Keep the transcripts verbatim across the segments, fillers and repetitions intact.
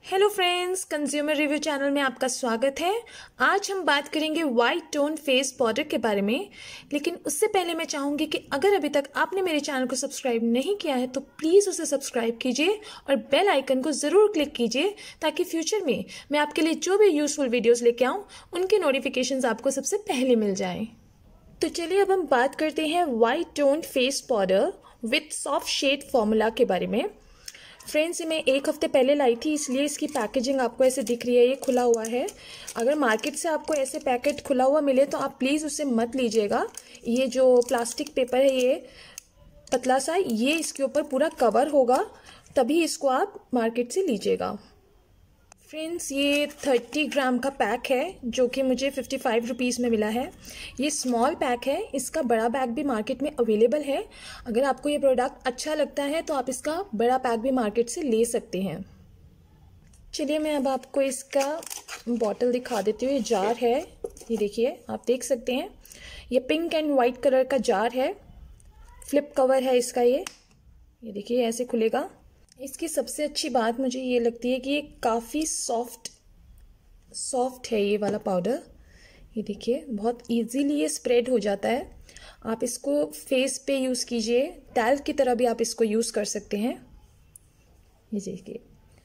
Hello friends, consumer review channel में आपका स्वागत है। आज हम बात करेंगे वाइट टोन फेस पाउडर के बारे में। लेकिन उससे पहले मैं चाहूँगी कि अगर अभी तक आपने मेरे चैनल को सब्सक्राइब नहीं किया है तो प्लीज़ उसे सब्सक्राइब कीजिए और बेल आइकन को ज़रूर क्लिक कीजिए ताकि फ्यूचर में मैं आपके लिए जो भी यूज़फुल वीडियोज़ लेके आऊँ उनके नोटिफिकेशंस आपको सबसे पहले मिल जाएँ। तो चलिए अब हम बात करते हैं white tone face powder with soft shade formula के बारे में। फ्रेंड्स, मैं एक हफ्ते पहले लाई थी, इसलिए इसकी पैकेजिंग आपको ऐसे दिख रही है। ये खुला हुआ है। अगर मार्केट से आपको ऐसे पैकेट खुला हुआ मिले तो आप प्लीज़ उसे मत लीजिएगा। ये जो प्लास्टिक पेपर है ये पतला सा, ये इसके ऊपर पूरा कवर होगा, तभी इसको आप मार्केट से लीजिएगा। फ्रेंड्स, ये तीस ग्राम का पैक है जो कि मुझे पचपन रुपीज़ में मिला है। ये स्मॉल पैक है। इसका बड़ा पैक भी मार्केट में अवेलेबल है। अगर आपको ये प्रोडक्ट अच्छा लगता है तो आप इसका बड़ा पैक भी मार्केट से ले सकते हैं। चलिए मैं अब आपको इसका बॉटल दिखा देती हूँ। ये जार है, ये देखिए, आप देख सकते हैं। ये पिंक एंड वाइट कलर का जार है। फ्लिप कवर है इसका। ये ये देखिए ऐसे खुलेगा। इसकी सबसे अच्छी बात मुझे ये लगती है कि ये काफ़ी सॉफ्ट सॉफ्ट है ये वाला पाउडर। ये देखिए बहुत इजीली ये स्प्रेड हो जाता है। आप इसको फेस पे यूज़ कीजिए, टैल्क की तरह भी आप इसको यूज़ कर सकते हैं। ये देखिए,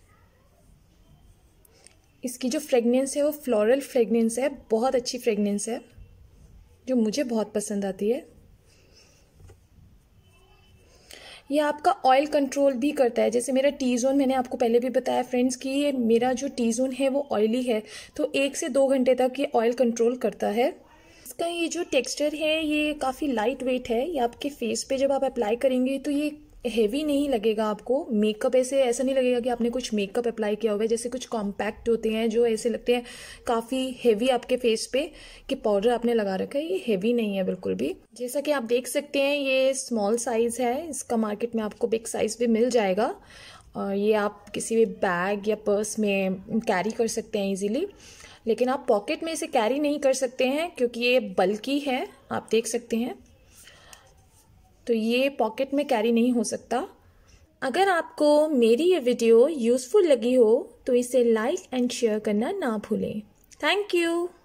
इसकी जो फ्रेगनेंस है वो फ्लोरल फ्रेगनेंस है, बहुत अच्छी फ्रेगनेंस है जो मुझे बहुत पसंद आती है। ये आपका ऑयल कंट्रोल भी करता है। जैसे मेरा टी जोन, मैंने आपको पहले भी बताया फ्रेंड्स कि ये मेरा जो टी जोन है वो ऑयली है, तो एक से दो घंटे तक ये ऑयल कंट्रोल करता है। इसका ये जो टेक्सचर है ये काफ़ी लाइट वेट है। ये आपके फेस पे जब आप अप्लाई करेंगे तो ये हेवी नहीं लगेगा आपको। मेकअप ऐसे ऐसा नहीं लगेगा कि आपने कुछ मेकअप अप्लाई किया हुआ है। जैसे कुछ कॉम्पैक्ट होते हैं जो ऐसे लगते हैं काफ़ी हेवी आपके फेस पे कि पाउडर आपने लगा रखा है। ये हेवी नहीं है बिल्कुल भी। जैसा कि आप देख सकते हैं ये स्मॉल साइज़ है। इसका मार्केट में आपको बिग साइज़ भी मिल जाएगा और ये आप किसी भी बैग या पर्स में कैरी कर सकते हैं ईजीली। लेकिन आप पॉकेट में इसे कैरी नहीं कर सकते हैं क्योंकि ये बल्कि है, आप देख सकते हैं, तो ये पॉकेट में कैरी नहीं हो सकता। अगर आपको मेरी ये वीडियो यूज़फुल लगी हो तो इसे लाइक एंड शेयर करना ना भूलें। Thank you.